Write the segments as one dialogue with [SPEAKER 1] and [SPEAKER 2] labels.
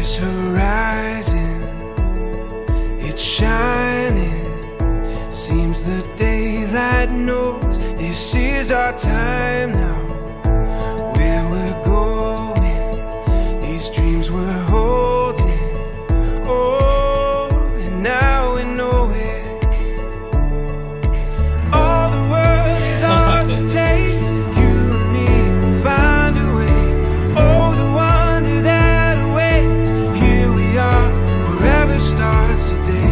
[SPEAKER 1] This horizon, it's shining. Seems the daylight knows this is our time now. Where we're going, these dreams we're holding. Oh, and now we know it. All the world is ours to take. You and me will find a way. Oh, the wonder that awaits. Here we are, forever starts today.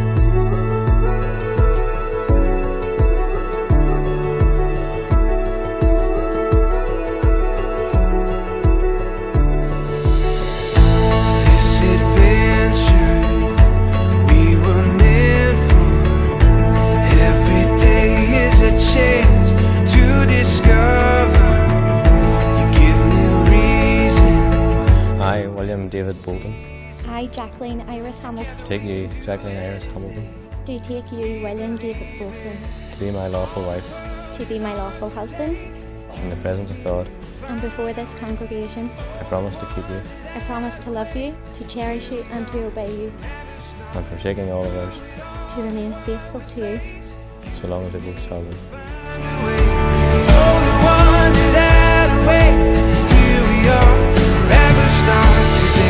[SPEAKER 2] David Bolton.
[SPEAKER 3] I, Jacqueline Iris Hamilton.
[SPEAKER 2] Take you, Jacqueline Iris Hamilton.
[SPEAKER 3] Do take you, William David Bolton.
[SPEAKER 2] To be my lawful wife.
[SPEAKER 3] To be my lawful husband.
[SPEAKER 2] In the presence of God.
[SPEAKER 3] And before this congregation.
[SPEAKER 2] I promise to keep you.
[SPEAKER 3] I promise to love you, to cherish you and to obey you.
[SPEAKER 2] And forsaking all of ours.
[SPEAKER 3] To remain faithful to you.
[SPEAKER 2] So long as we both shall live.
[SPEAKER 1] Here we are, forever starts today.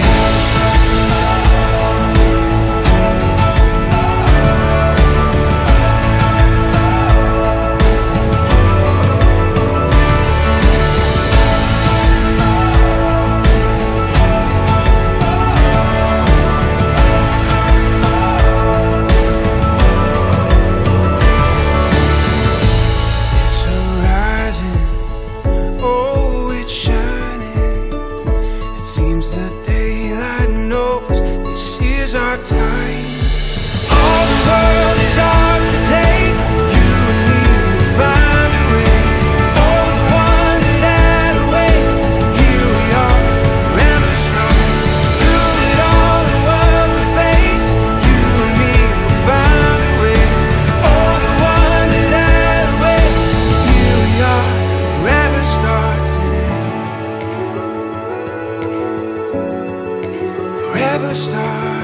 [SPEAKER 1] This horizon, oh, it's shining. It seems the daylight knows this is our time. All the world is ours to take. You and me will find a way. Oh, the wonder that awaits. Here we are, forever stars. Through it all, the world will face. You and me will find a way. Oh, the wonder that awaits. Here we are, forever starts today. Forever starts.